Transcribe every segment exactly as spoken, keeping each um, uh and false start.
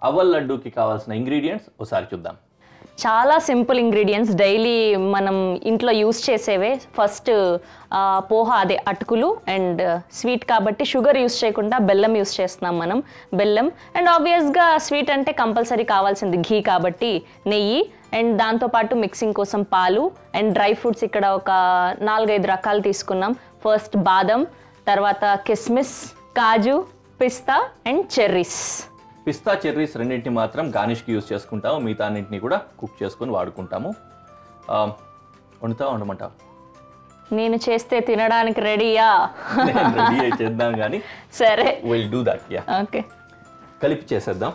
అవల్ లడ్డూకి కావాల్సిన ఇంగ్రీడియంట్స్ ఒకసారి చూద్దాం. చాలా సింపుల్ ఇంగ్రీడియంట్స్, డైలీ మనం ఇంట్లో యూస్ చేసేవే. ఫస్ట్ పోహా అదే అటుకులు అండ్ స్వీట్ కాబట్టి షుగర్ యూస్ చేయకుండా బెల్లం యూస్ చేస్తున్నాం మనం. బెల్లం అండ్ ఆబ్వియస్గా స్వీట్ అంటే కంపల్సరీ కావాల్సింది ఘీ కాబట్టి నెయ్యి, అండ్ దాంతోపాటు మిక్సింగ్ కోసం పాలు అండ్ డ్రై ఫ్రూట్స్. ఇక్కడ ఒక నాలుగైదు రకాలు తీసుకున్నాం. ఫస్ట్ బాదం, తర్వాత కిస్మిస్, కాజు, పిస్తా అండ్ చెర్రీస్. పిస్తా చెర్రీస్ రెండింటిని మాత్రం గార్నిష్కి యూజ్ చేసుకుంటాము, మిగతా అన్నింటినీ కూడా కుక్ చేసుకొని వాడుకుంటాము. వండుతా ఉండమంటా నేను చేస్తే తినడానికి రెడీయా? రెడీ అయి చేద్దాం కానీ సరే, will do that. Yeah, okay. కలిపి చేసేద్దాం.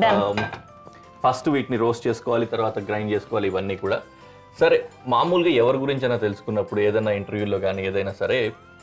ఫస్ట్ వీటిని రోస్ట్ చేసుకోవాలి, తర్వాత గ్రైండ్ చేసుకోవాలి, ఇవన్నీ కూడా. సరే, మామూలుగా ఎవరి గురించి అయినా తెలుసుకున్నప్పుడు ఏదైనా ఇంటర్వ్యూలో కానీ ఏదైనా సరే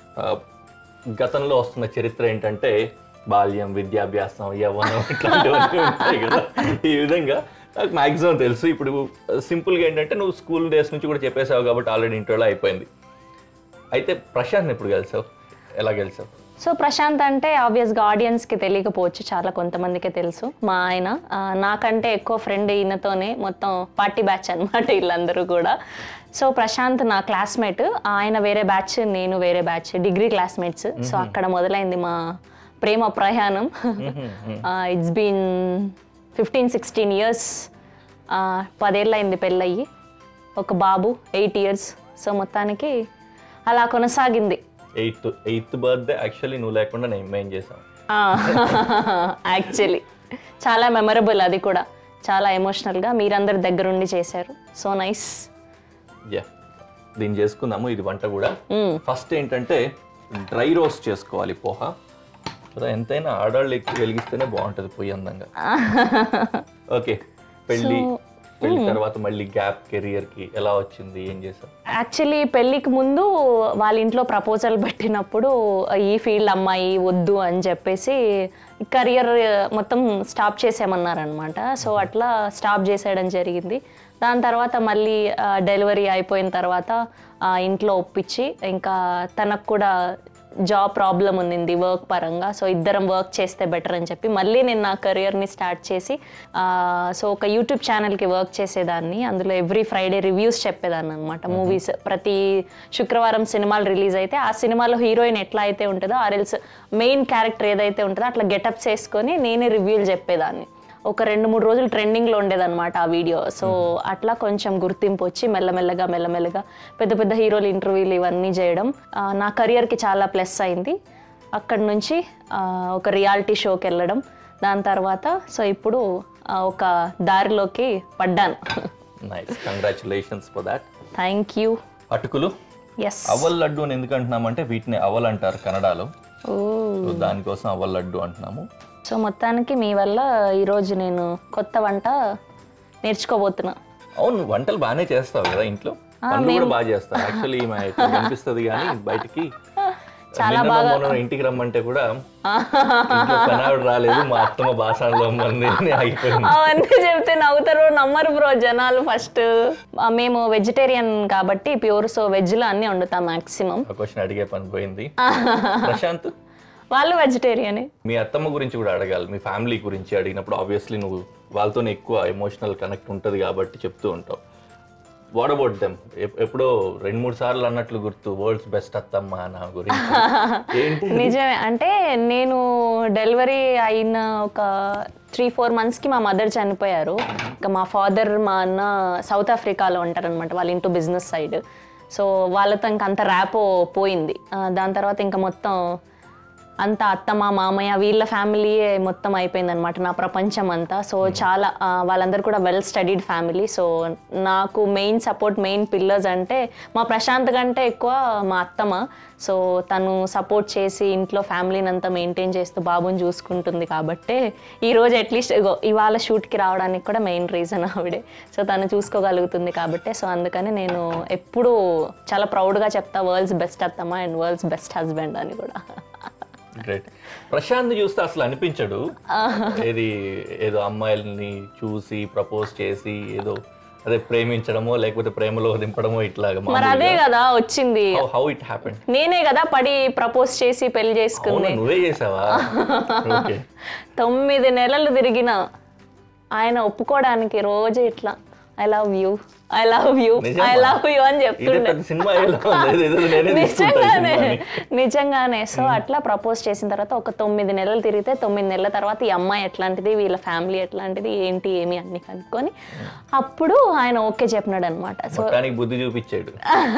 గతంలో వస్తున్న చరిత్ర ఏంటంటే బాల్యం, విద్యాభ్యాసం, యవ్వనం ఇట్లాంటివన్నీ ఉంటాయి కదా. ఈ విధంగా నాకు మ్యాక్సిమం తెలుసు. ఇప్పుడు సింపుల్గా ఏంటంటే నువ్వు స్కూల్ డేస్ నుంచి కూడా చెప్పేసావు కాబట్టి ఆల్రెడీ ఇంటర్వ్యూలో అయిపోయింది. అయితే ప్రశాంత్ ఎప్పుడు కలిసావు, ఎలా కలిసావు? సో ప్రశాంత్ అంటే ఆబ్వియస్గా ఆడియన్స్కి తెలియకపోవచ్చు, చాలా కొంతమందికే తెలుసు. మా ఆయన నాకంటే ఎక్కువ ఫ్రెండ్ ఈయనతోనే, మొత్తం పార్టీ బ్యాచ్ అనమాట వీళ్ళందరూ కూడా. సో ప్రశాంత్ నా క్లాస్మేట్, ఆయన వేరే బ్యాచ్, నేను వేరే బ్యాచ్, డిగ్రీ క్లాస్మేట్స్. సో అక్కడ మొదలైంది మా ప్రేమ ప్రయాణం. It's been fifteen sixteen years, పదేళ్ళయింది పెళ్ళయ్యి, ఒక బాబు ఎయిట్ ఇయర్స్. సో మొత్తానికి అలా కొనసాగింది. ఎయిత్ ఎయిత్ బర్త్డే యాక్చువల్లీ నువ్వు లేకుండా నేను మెయిన్ చేసాను. యాక్చువల్లీ చాలా మెమరబుల్, అది కూడా చాలా ఎమోషనల్గా మీరందరి దగ్గరుండి చేశారు. So nice. యా, దీన్ని చేసుకుందాము. ఇది వంట కూడా ఫస్ట్ ఏంటంటే డ్రై రోస్ట్ చేసుకోవాలి పోహా. ఎంతైనా ఆడాళ్ళు ఎక్కువ వెలిగిస్తేనే బాగుంటుంది పొయ్యి అందంగా. ఓకే, పెళ్ళి పెళ్లి తర్వాత మళ్ళీ గ్యాప్ కెరియర్ కి ఎలా వచ్చింది, ఏం చేసావు? యాక్చువల్లీ పెళ్ళికి ముందు వాళ్ళ ఇంట్లో ప్రపోజల్ పెట్టినప్పుడు ఈ ఫీల్డ్ అమ్మాయి వద్దు అని చెప్పేసి కెరియర్ మొత్తం స్టాప్ చేసామన్నారనమాట. సో అట్లా స్టాప్ చేసేయడం జరిగింది. దాని తర్వాత మళ్ళీ డెలివరీ అయిపోయిన తర్వాత ఇంట్లో ఒప్పించి, ఇంకా తనకు కూడా జాబ్ ప్రాబ్లం ఉంది వర్క్ పరంగా. సో ఇద్దరం వర్క్ చేస్తే బెటర్ అని చెప్పి మళ్ళీ నేను నా కెరియర్ని స్టార్ట్ చేసి, సో ఒక యూట్యూబ్ ఛానల్కి వర్క్ చేసేదాన్ని. అందులో ఎవ్రీ ఫ్రైడే రివ్యూస్ చెప్పేదాన్ని అనమాట. మూవీస్ ప్రతి శుక్రవారం సినిమాలు రిలీజ్ అయితే ఆ సినిమాలో హీరోయిన్ ఎట్లా అయితే ఉంటుందో, ఆర్ఎల్స్ మెయిన్ క్యారెక్టర్ ఏదైతే ఉంటుందో అట్లా గెటప్స్ వేసుకొని నేనే రివ్యూలు చెప్పేదాన్ని. ఒక రెండు మూడు రోజులు ట్రెండింగ్లో ఉండేదన్నమాట ఆ వీడియో. సో అట్లా కొంచెం గుర్తింపు వచ్చి మెల్లమెల్లగా మెల్లమెల్లగా పెద్ద పెద్ద హీరోలు ఇంటర్వ్యూలు ఇవన్నీ చేయడం నా కెరియర్కి చాలా ప్లస్ అయింది. అక్కడి నుంచి ఒక రియాలిటీ షోకి వెళ్ళడం, దాని తర్వాత సో ఇప్పుడు ఒక దారిలోకి పడ్డాను. Nice, congratulations for that. Thank you. అటుకులు ఎస్, అవల్ లడ్డు అని ఎందుకు అంటున్నామంటే వీటిని అవల్ అంటారు కన్నడలో, దానికోసం అవల్ లడ్డు అంటున్నాము. సో మొత్తానికి మీ వల్ల ఈరోజు నేను కొత్త వంట నేర్చుకోబోతున్నా. అవును, వంటలు బాగానే చేస్తావు కదా ఇంట్లో, పనులు కూడా బాగా చేస్తావు. యాక్చువల్లీ అనిపిస్తుంది కానీ బయటికి చాలా బాగా. ఇంటికి రమ్మంటే కూడా కనావిడ రాలేదు, మా అత్తమ్మ బాసాలో అయిపోయింది. అవన్నీ చెప్తే నవ్వుతారు, నమ్మరు బ్రో జనాలు. ఫస్ట్ మేము వెజిటేరియన్ కాబట్టి ప్యూర్, సో వెజ్ లో అన్ని వండుతాం మాక్సిమం. క్వశ్చన్ అడిగే పని పోయింది. ప్రశాంత్ వాళ్ళు వెజిటేరియనే. మీ అత్తమ్మ గురించి కూడా అడగాలి, మీ ఫ్యామిలీ గురించి అడిగినప్పుడు ఆబ్వియస్లీ నువ్వు వాళ్ళతోనే ఎక్కువ ఎమోషనల్ కనెక్ట్ ఉంటుంది కాబట్టి చెప్తూ ఉంటావు. What about them? ఎప్పుడో రెండు మూడు సార్లు అన్నట్లు గుర్తు, వరల్డ్స్ బెస్ట్ అత్తమ్మ నా గురించి ఏంటి? నిజమే, అంటే నేను డెలివరీ అయిన ఒక త్రీ ఫోర్ మంత్స్కి మా మదర్ చనిపోయారు. ఇంకా మా ఫాదర్ మా అన్న సౌత్ ఆఫ్రికాలో ఉంటారనమాట, వాళ్ళ ఇంటూ బిజినెస్ సైడ్. సో వాళ్ళతో ఇంకా అంత ర్యాపో పోయింది. దాని తర్వాత ఇంకా మొత్తం అంతా అత్తమ్మ మామయ్య వీళ్ళ ఫ్యామిలీ మొత్తం అయిపోయింది అనమాట నా ప్రపంచం అంతా. సో చాలా వాళ్ళందరూ కూడా వెల్ స్టడీడ్ ఫ్యామిలీ. సో నాకు మెయిన్ సపోర్ట్, మెయిన్ పిల్లర్స్ అంటే మా ప్రశాంత్ కంటే ఎక్కువ మా అత్తమ్మ. సో తను సపోర్ట్ చేసి ఇంట్లో ఫ్యామిలీని అంతా మెయింటైన్ చేస్తూ బాబుని చూసుకుంటుంది కాబట్టి ఈరోజు అట్లీస్ట్ ఇవాళ షూట్కి రావడానికి కూడా మెయిన్ రీజన్ ఆవిడే. సో తను చూసుకోగలుగుతుంది కాబట్టి, సో అందుకని నేను ఎప్పుడూ చాలా ప్రౌడ్గా చెప్తా వరల్డ్స్ బెస్ట్ అత్తమ్మ అండ్ వరల్డ్స్ బెస్ట్ హస్బెండ్ అని కూడా. గ్రేట్. ప్రశాంత్ చూస్తే అసలు అనిపించడు ఏది ఏదో అమ్మాయిల్ని చూసి ప్రపోజ్ చేసి ఏదో అదే ప్రేమించడమో లేకపోతే ప్రేమలో దింపడమో ఇట్లాగా. మరి అదే కదా వచ్చింది. How it happened? నేనే కదా పడి ప్రపోజ్ చేసి పెళ్లి చేసుకుంది. నువ్వే చేసావా? తొమ్మిది నెలలు తిరిగిన ఆయన ఒప్పుకోవడానికి రోజు ఇట్లా I love you I love you I love you అని చెప్తుండే. నిజంగానే నిజంగానే సో అట్లా ప్రపోజ్ చేసిన తర్వాత ఒక తొమ్మిది నెలలు తిరిగితే తొమ్మిది నెలల తర్వాత ఈ అమ్మాయి ఎట్లాంటిది, వీళ్ళ ఫ్యామిలీ ఎట్లాంటిది, ఏంటి ఏమి అన్ని కనుక్కొని అప్పుడు ఆయన ఓకే చెప్పినాడు అనమాట. సో బుద్ధి చూపించాడు.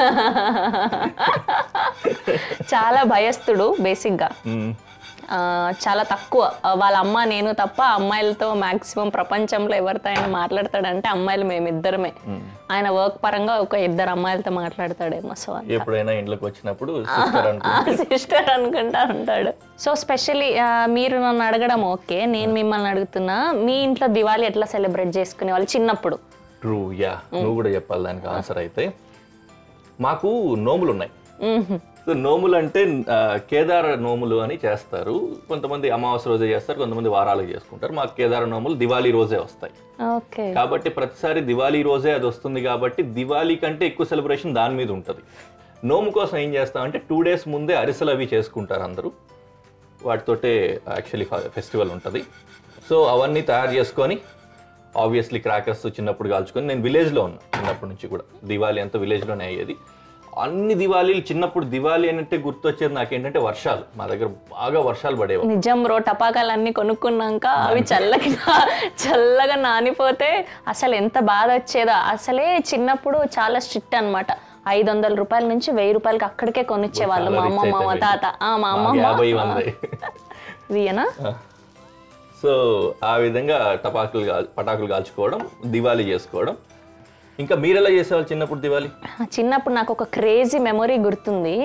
చాలా భయస్తుడు బేసిక్గా, చాలా తక్కువ. వాళ్ళ అమ్మ నేను తప్ప అమ్మాయిలతో మాక్సిమం ప్రపంచంలో ఎవరితో ఆయన మాట్లాడతాడంటే అమ్మాయిలు మేమిద్దరమే. ఆయన వర్క్ పరంగా ఒక ఇద్దరు అమ్మాయిలతో మాట్లాడతాడేమో. సో ఎప్పుడైనా ఇంట్లోకి వచ్చినప్పుడు సిస్టర్ అనుకుంటా ఉంటాడు. సో స్పెషల్లీ మీరు నన్ను అడగడం ఓకే, నేను మిమ్మల్ని అడుగుతున్నా, మీ ఇంట్లో దివాళీ ఎట్లా సెలబ్రేట్ చేసుకునే వాళ్ళు చిన్నప్పుడు? ట్రూ, యా, నువ్వు కూడా చెప్పాలి దానికి ఆన్సర్. అయితే మాకు నోములు ఉన్నాయి. సో నోములు అంటే కేదార నోములు అని చేస్తారు. కొంతమంది అమావాస్య రోజే చేస్తారు, కొంతమంది వారాలు చేసుకుంటారు. మాకు కేదార నోములు దివాళీ రోజే వస్తాయి. కాబట్టి ప్రతిసారి దివాళీ రోజే అది వస్తుంది కాబట్టి దివాళీ కంటే ఎక్కువ సెలబ్రేషన్ దాని మీద ఉంటుంది. నోము కోసం ఏం చేస్తామంటే టూ డేస్ ముందే అరిసెలు అవి చేసుకుంటారు అందరూ. వాటితోటే యాక్చువల్లీ ఫెస్టివల్ ఉంటుంది. సో అవన్నీ తయారు చేసుకొని ఆబ్వియస్లీ క్రాకర్స్ చిన్నప్పుడు కాల్చుకొని, నేను విలేజ్లో ఉన్నా చిన్నప్పటి నుంచి కూడా, దివాళీ అంతా విలేజ్లోనే అయ్యేది. అన్ని దివాళీలు చిన్నప్పుడు దివాళీ అంటే గుర్తొచ్చేది నాకేంటంటే వర్షాలు. మా దగ్గర బాగా వర్షాలు పడేవి. నిజం బ్రో, టపాకాలు అన్ని కొనుక్కున్నాక అవి చల్లగా చల్లగా నానిపోతే అసలు ఎంత బాధ వచ్చేదో. అసలే చిన్నప్పుడు చాలా స్ట్రిక్ట్ అనమాట. ఐదు వందల రూపాయల నుంచి వెయ్యి రూపాయలకి అక్కడికే కొనిచ్చేవాళ్ళు మా అమ్మమ్మ మా తాత. మా అమ్మమ్మ వియనా. సో ఆ విధంగా టపాకులు పటాకులు కాల్చుకోవడం, దివాళీ చేసుకోవడం. ఇంకా మీరు ఎలా చేసేవాళ్ళు చిన్నప్పుడు దివాళీ? చిన్నప్పుడు నాకు ఒక క్రేజీ మెమొరీ గుర్తుంది.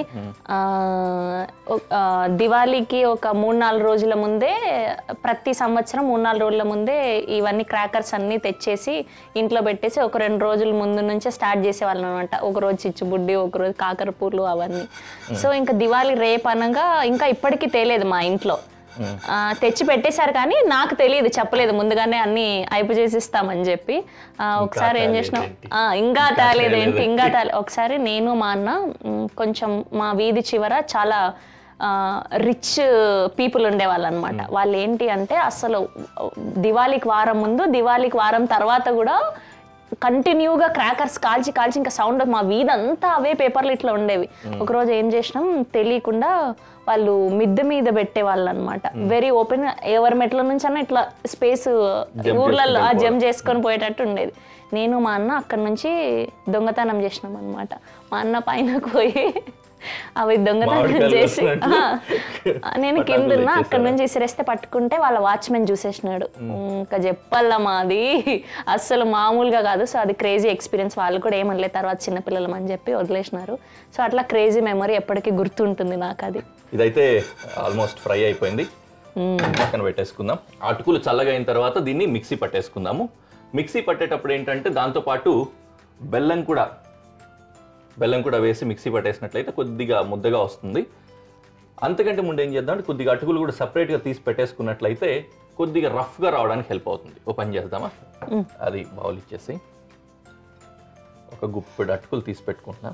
దివాళీకి ఒక మూడు నాలుగు రోజుల ముందే, ప్రతి సంవత్సరం మూడు నాలుగు రోజుల ముందే ఇవన్నీ క్రాకర్స్ అన్నీ తెచ్చేసి ఇంట్లో పెట్టేసి ఒక రెండు రోజుల ముందు నుంచే స్టార్ట్ చేసేవాళ్ళం అనమాట. ఒకరోజు చిచ్చుబుడ్డి, ఒకరోజు కాకరపూలు అవన్నీ. సో ఇంకా దివాళీ రేపు అనగా ఇంకా ఇప్పటికీ తేలేదు మా ఇంట్లో. తెచ్చి పెట్టేశారు కానీ నాకు తెలియదు, చెప్పలేదు ముందుగానే, అన్ని అయిపు చేసిస్తామని చెప్పి. ఒకసారి ఏం చేసినాం, ఇంకా తేలేదు ఏంటి ఇంకా తేలే. ఒకసారి నేను మా అన్న కొంచెం మా వీధి చివర చాలా రిచ్ పీపుల్ ఉండేవాళ్ళు అనమాట. వాళ్ళు ఏంటి అంటే అసలు దివాళీకి వారం ముందు, దివాళీకి వారం తర్వాత కూడా కంటిన్యూగా క్రాకర్స్ కాల్చి కాల్చి ఇంకా సౌండ్, మా వీధి అంతా అవే పేపర్లు ఇట్లా ఉండేవి. ఒకరోజు ఏం చేసినాం తెలియకుండా, వాళ్ళు మిద్దె మీద పెట్టేవాళ్ళు అనమాట. వెరీ ఓపెన్, ఎవరి మెట్ల నుంచి అన్న ఇట్లా స్పేస్ ఊర్లలో ఆ జంప్ చేసుకొని పోయేటట్టు ఉండేది. నేను మా అన్న అక్కడ నుంచి దొంగతనం చేసినాం అనమాట. మా అన్న పైన పోయి అవి దొంగతనం చేసి, నేను కింద ఉన్నా, అక్కడ నుంచి ఇసిరేస్తే పట్టుకుంటే వాళ్ళ వాచ్మెన్ చూసేసినాడు. ఇంకా చెప్పాలా మాది అస్సలు మామూలుగా కాదు. సో అది క్రేజీ ఎక్స్పీరియన్స్. వాళ్ళు కూడా ఏమనలేదు, తర్వాత చిన్నపిల్లలం అని చెప్పి వదిలేసినారు. సో అట్లా క్రేజీ మెమరీ ఎప్పటికీ గుర్తుంటుంది నాకు అది. ఇదైతే ఆల్మోస్ట్ ఫ్రై అయిపోయింది, పక్కన పెట్టేసుకుందాం. అటుకులు చల్లగా అయిన తర్వాత దీన్ని మిక్సీ పట్టేసుకుందాము. మిక్సీ పట్టేటప్పుడు ఏంటంటే దాంతోపాటు బెల్లం కూడా బెల్లం కూడా వేసి మిక్సీ పట్టేసినట్లయితే కొద్దిగా ముద్దగా వస్తుంది. అంతకంటే ముందు ఏం చేద్దాం అంటే కొద్దిగా అటుకులు కూడా సపరేట్గా తీసి పెట్టేసుకున్నట్లయితే కొద్దిగా రఫ్గా రావడానికి హెల్ప్ అవుతుంది. ఓ పని చేద్దామా, అది బౌల్ ఇచ్చేసి ఒక గుప్పెడు అటుకులు తీసి పెట్టుకుంటున్నా.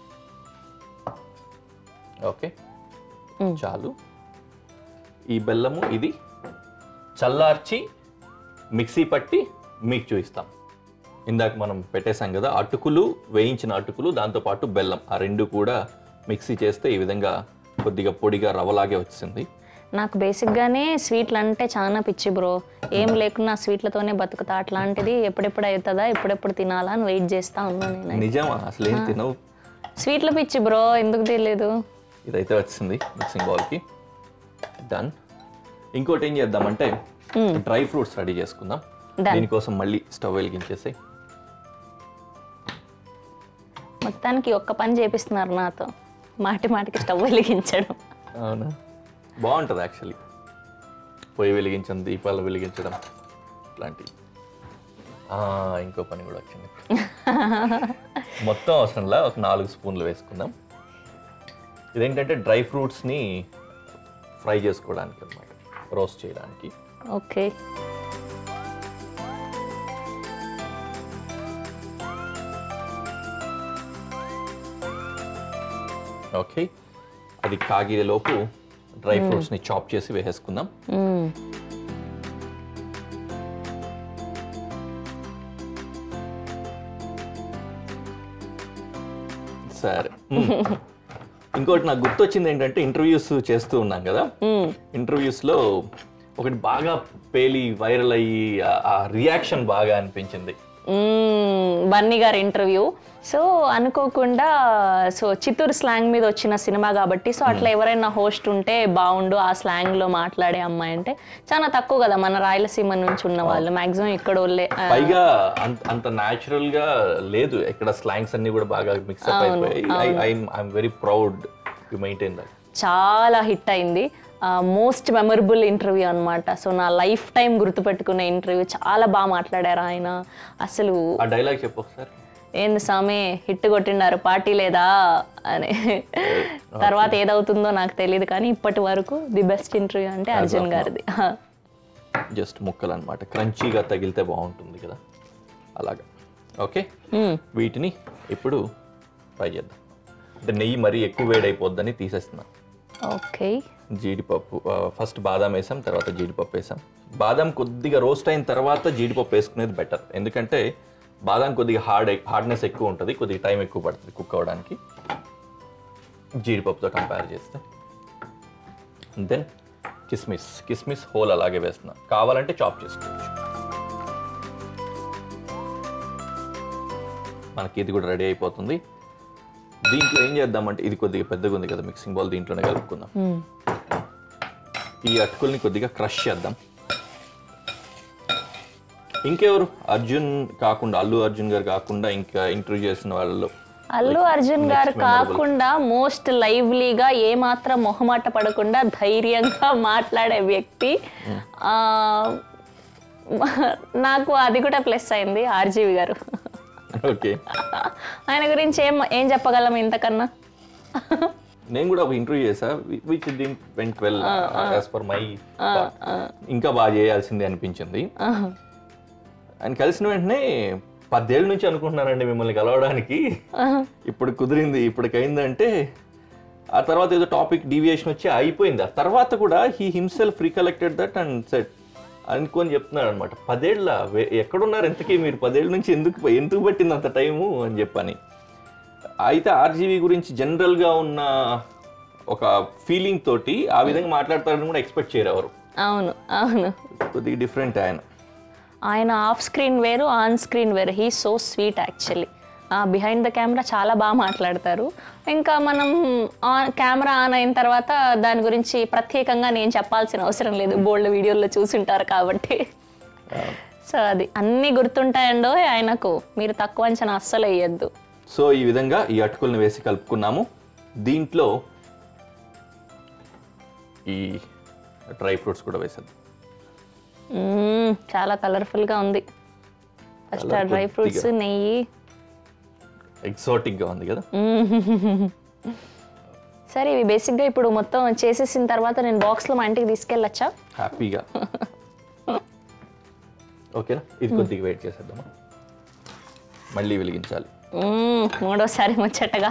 ఓకే, చాలు. ఈ బెల్లము ఇది చల్లార్చి మిక్సీ పట్టి మీకు చూపిస్తాం. ఇందాక మనం పెట్టేసాం కదా అటుకులు, వేయించిన అటుకులు, దాంతోపాటు బెల్లం, ఆ రెండు కూడా మిక్సీ చేస్తే ఈ విధంగా కొద్దిగా పొడిగా రవ్వలాగే వచ్చింది. నాకు బేసిక్గానే స్వీట్లు అంటే చాలా పిచ్చి బ్రో. ఏం లేకున్నా స్వీట్లతోనే బతుకుతా. అట్లాంటిది ఎప్పుడెప్పుడు అవుతుందా, ఎప్పుడెప్పుడు తినాలా అని వెయిట్ చేస్తా ఉన్నాను నేను. నిజమా? అసలు ఏం తినవు? స్వీట్ల పిచ్చి బ్రో, ఎందుకు తెలియదు. ఇదైతే వచ్చింది మిక్సింగ్ బౌల్కి. డన్. ఇంకోటి ఏం చేద్దామంటే డ్రై ఫ్రూట్స్ రెడీ చేసుకుందాం. దీనికోసం మళ్ళీ స్టవ్ వెలిగించేసి, మొత్తానికి ఒక్క పని చేపిస్తున్నారు నాతో, మాటి మాటికి స్టవ్ వెలిగించడం. అవునా, బాగుంటుంది యాక్చువల్లీ. పొయ్యి వెలిగించడం, దీపాలు వెలిగించడం ఇట్లాంటివి. ఇంకో పని కూడా వచ్చింది. మొత్తం అవసరంలా ఒక నాలుగు స్పూన్లు వేసుకుందాం. ఇదేంటంటే డ్రై ఫ్రూట్స్ని ఫ్రై చేసుకోవడానికి అన్నమాట, రోస్ట్ చేయడానికి. Okay, okay. అది కాగేలోపు డ్రై ఫ్రూట్స్ని చాప్ చేసి వేసేసుకుందాం. సరే ఇంకోటి నాకు గుర్తొచ్చింది ఏంటంటే ఇంటర్వ్యూస్ చేస్తూ ఉన్నాం కదా, ఇంటర్వ్యూస్ లో ఒకటి బాగా పేలి వైరల్ అయ్యి ఆ రియాక్షన్ బాగా అనిపించింది. బన్నీ గారి ఇంటర్వ్యూ. సో అనుకోకుండా సో చిత్తూరు స్లాంగ్ మీద వచ్చిన సినిమా కాబట్టి సో అట్లా ఎవరైనా హోస్ట్ ఉంటే బాగుండు ఆ స్లాంగ్ లో మాట్లాడే అమ్మాయి అంటే చాలా తక్కువ కదా మన రాయలసీమ నుంచి ఉన్న వాళ్ళు, మాక్సిమం ఇక్కడ వాళ్ళే. పైగా అంత న్యాచురల్ గా లేదు ఇక్కడ, స్లాంగ్స్ అన్ని కూడా బాగా మిక్స్ అప్ అయిపోయాయి. I am very proud to maintain that. చాలా హిట్ అయింది, మోస్ట్ మెమరబుల్ ఇంటర్వ్యూ అనమాట. సో నా లైఫ్ టైం గుర్తుపెట్టుకునే ఇంటర్వ్యూ, చాలా బాగా మాట్లాడారు ఆయన. అసలు ఆ డైలాగ్ చెప్పు ఒకసారి. ఏంది సామి హిట్ కొట్టిండారు పార్టీ లేదా అని. తర్వాత ఏదవుతుందో నాకు తెలియదు కానీ ఇప్పటి వరకు ది బెస్ట్ ఇంటర్వ్యూ అంటే అర్జున్ గారిది. జస్ట్ ముక్కలు అనమాట, క్రంచీగా తగిలితే బాగుంటుంది కదా అలాగా. ఓకే వీటిని ఇప్పుడు ఫ్రై చేద్దాం. అంటే నెయ్యి మరీ ఎక్కువ వేడైపోద్దని తీసేస్తున్నాం. ఓకే జీడిపప్పు ఫస్ట్ బాదాం వేసాం, తర్వాత జీడిపప్పు వేసాం. బాదాం కొద్దిగా రోస్ట్ అయిన తర్వాత జీడిపప్పు వేసుకునేది బెటర్, ఎందుకంటే బాదాం కొద్దిగా హార్డ్ హార్డ్నెస్ ఎక్కువ ఉంటుంది, కొద్దిగా టైం ఎక్కువ పడుతుంది కుక్ అవ్వడానికి జీడిపప్పుతో కంపేర్ చేస్తే. దెన్ కిస్మిస్ కిస్మిస్ హోల్ అలాగే వేస్తున్నాం, కావాలంటే చాప్ చేసుకోవచ్చు. మనకి ఇది కూడా రెడీ అయిపోతుంది. దీంట్లో ఏం చేద్దామంటే ఇది కొద్దిగా పెద్దగా ఉంది కదా మిక్సింగ్ బౌల్, దీంట్లోనే కలుపుకుందాం. ఈ అటుకుల్ని కొద్దిగా క్రష్ చేద్దాం. ఇంకెవరు అర్జున్ కాకుండా, అల్లు అర్జున్ గారు కాకుండా ఇంకా ఇంటర్వ్యూ చేసిన వాళ్ళు, అల్లు అర్జున్ గారు కాకుండా మోస్ట్ లైవ్లీగా ఏ మాత్రం మొహమాట పడకుండా ధైర్యంగా మాట్లాడే వ్యక్తి, నాకు అది కూడా ప్లస్ అయింది, ఆర్జీవి గారు. ఓకే ఆయన గురించి ఏం ఏం చెప్పగలం ఇంతకన్నా. నేను కూడా ఒక ఇంటర్వ్యూ చేసా, which didn't went well as per my thought. ఇంకా బాగా చేయాల్సింది అనిపించింది. ఆయన కలిసిన వెంటనే పదేళ్ళ నుంచి అనుకుంటున్నానండి మిమ్మల్ని కలవడానికి, ఇప్పుడు కుదిరింది, ఇప్పటికైందంటే. ఆ తర్వాత ఏదో టాపిక్ డీవియేషన్ వచ్చి అయిపోయింది. ఆ తర్వాత కూడా he himself recollected that and set అనుకొని చెప్తున్నాడు అనమాట. పదేళ్ళ ఎక్కడున్నారు ఎంతకీ మీరు, పదేళ్ళ నుంచి ఎందుకు ఎందుకు పట్టింది అంత టైము అని చెప్పని. అయితే ఆర్జీవీ గురించి జనరల్గా ఉన్న ఒక ఫీలింగ్ తోటి ఆ విధంగా మాట్లాడతారని కూడా ఎక్స్పెక్ట్ చేయరు ఎవరు. అవును అవును కొద్దిగా డిఫరెంట్ ఆయన. ఆయన ఆఫ్ స్క్రీన్ వేరు, ఆన్ స్క్రీన్ వేరు. He so sweet actually. Behind the camera చాలా బాగా మాట్లాడతారు. ఇంకా మనం ఆన్ కెమెరా ఆన్ అయిన తర్వాత దాని గురించి ప్రత్యేకంగా నేను చెప్పాల్సిన అవసరం లేదు, బోల్డ్ వీడియోల్లో చూసింటారు కాబట్టి. సో అది అన్నీ గుర్తుంటాయండో ఆయనకు, మీరు తక్కువ అంచనా అస్సలు వేయద్దు. సో ఈ విధంగా ఈ అటుకుల్ని వేసి కలుపుకున్నాము. దీంట్లో ఈ డ్రై ఫ్రూట్స్ కూడా వేసేద్దాం. చాలా కలర్ఫుల్గా ఉంది. ఫస్ట్ ఆ డ్రై ఫ్రూట్స్, నెయ్యి, ఎగ్జాటిక్గా ఉంది కదా. సరే ఇవి బేసిక్గా ఇప్పుడు మొత్తం చేసేసిన తర్వాత నేను బాక్స్లో మా ఇంటికి తీసుకెళ్ళచ్చా హ్యాపీగా? ఓకేనా, ఇది కొద్దిగా వెయిట్ చేసేద్దామా, మళ్ళీ వెలిగించాలి. మూడోసారి ముచ్చటగా.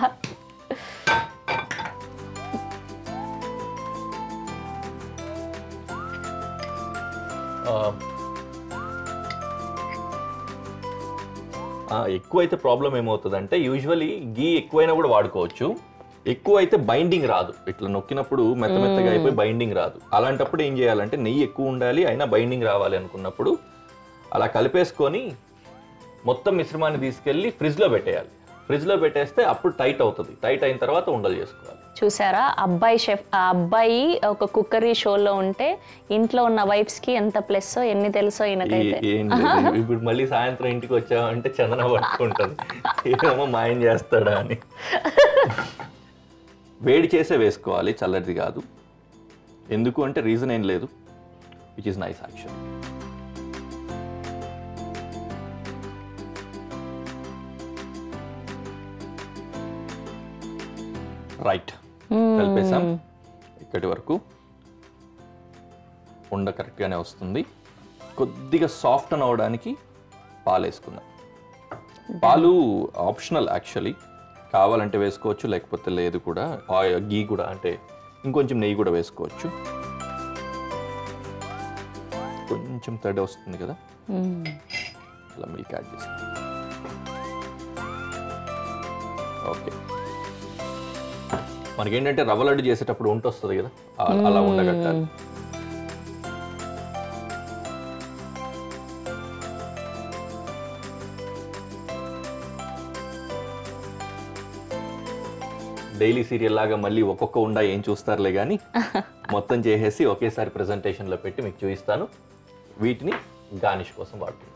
ఎక్కువ అయితే ప్రాబ్లం ఏమవుతుందంటే, యూజువలీ గీ ఎక్కువైనా కూడా వాడుకోవచ్చు, ఎక్కువ అయితే బైండింగ్ రాదు, ఇట్లా నొక్కినప్పుడు మెత్త మెత్తగా అయిపోయి బైండింగ్ రాదు. అలాంటప్పుడు ఏం చేయాలంటే నెయ్యి ఎక్కువ ఉండాలి అయినా బైండింగ్ రావాలి అనుకున్నప్పుడు అలా కలిపేసుకొని మొత్తం మిశ్రమాన్ని తీసుకెళ్ళి ఫ్రిడ్జ్లో పెట్టేయాలి. ఫ్రిడ్జ్లో పెట్టేస్తే అప్పుడు టైట్ అవుతుంది. టైట్ అయిన తర్వాత ఉండలు చేసుకోవాలి. చూసారా అబ్బాయి షెఫ్, ఆ అబ్బాయి ఒక కుక్కరీ షోలో ఉంటే ఇంట్లో ఉన్న వైఫ్స్ కి ఎంత ప్లస్ ఎన్ని తెలుసో ఈయనకైతే. ఇప్పుడు మళ్ళీ సాయంత్రం ఇంటికి వచ్చామంటే చందన పట్టుకుంటుంది, ఏమో మాయం చేస్తాడా అని. వేడి చేసే వేసుకోవాలి, చల్లటిది కాదు. ఎందుకు అంటే రీజన్ ఏం లేదు, which is nice actually. Right, కలిపేసాం. ఇక్కడి వరకు ఉండ కరెక్ట్గానే వస్తుంది. కొద్దిగా సాఫ్ట్ అని అవడానికి పాలు వేసుకుందాం. పాలు ఆప్షనల్ యాక్చువల్లీ, కావాలంటే వేసుకోవచ్చు, లేకపోతే లేదు కూడా. గీ కూడా అంటే ఇంకొంచెం నెయ్యి కూడా వేసుకోవచ్చు. కొంచెం తడి వస్తుంది కదా, అలా మిల్క్ యాడ్ చేస్తాం. ఓకే, మనకేంటంటే రవ్వ లడ్డు చేసేటప్పుడు ఉంట వస్తుంది కదా, ఆ- అలా ఉండగట్టాలి. డైలీ సీరియల్ లాగా మళ్ళీ ఒక్కొక్క ఉండా ఏం చూస్తారులే కానీ మొత్తం చేసేసి ఒకేసారి ప్రెజెంటేషన్లో పెట్టి మీకు చూపిస్తాను. వీటిని గార్నిష్ కోసం వాడుతున్నాను.